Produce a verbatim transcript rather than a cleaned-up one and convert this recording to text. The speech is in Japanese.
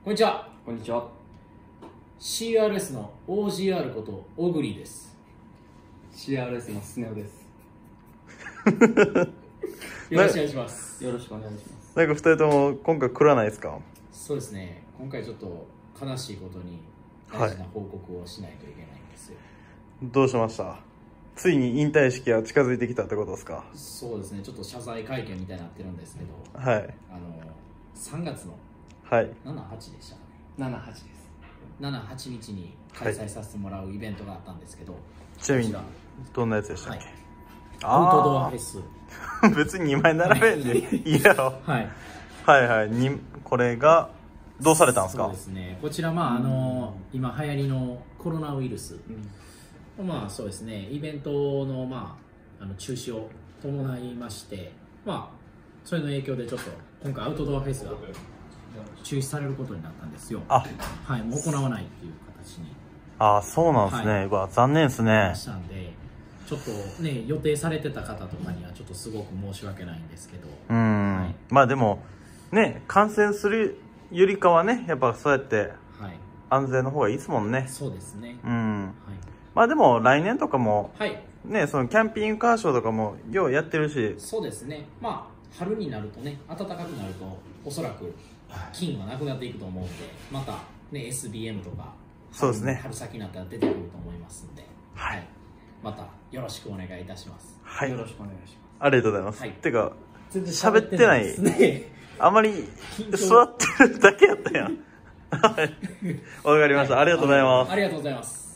こんにちは。 こんにちは。 シーアールエス の オージーアール こと小栗です。 シーアールエス のスネ夫です。 よろしくお願いします。 よろしくお願いします。 なんかふたりとも今回来らないですか？ そうですね。今回ちょっと悲しいことに大事な報告をしないといけないんですよ。 どうしました？ついに引退式が近づいてきたってことですか？ そうですね。ちょっと謝罪会見みたいになってるんですけど、 はい。 あのさんがつのはい。 しち、はちでしたかね。 なな、はちです。 しち、はちにちに開催させてもらうイベントがあったんですけど、 ちなみにこどんなやつでしたっけ？ ちらアウトドアフェス。 別ににまい並べんでいいやろ。 はい。 はいはい。にこれがどうされたんですか？ そうですね。こちらまああの今流行りのコロナウイルス、うん、まあそうですね。イベントのまああの中止を伴いまして、まあそれの影響でちょっと今回アウトドアフェスが中止されることになったんですよ。 あ、 はい、もう行わないっていう形に。 ああ、そうなんですね。はい、うわ残念ですね。 したんで、ちょっとね予定されてた方とかにはちょっとすごく申し訳ないんですけど。 うん、はい、まあでもね感染するよりかはねやっぱそうやって安全の方がいいですもんね。 そうですね。 うん。はい、まあでも来年とかも、 はい、 ねそのキャンピングカーショーとかもようやってるし。 そうですね。まあ春になるとね暖かくなるとおそらく菌はなくなっていくと思うんで、またね エスビーエム とかそうですね春先になったら出てくると思いますんで、はい、またよろしくお願いいたします。 はい、 よろしくお願いします。 ありがとうございます。はい、てか全然喋ってないですね。あまり座ってるだけやったやん。わかりました。ありがとうございます。 ありがとうございます。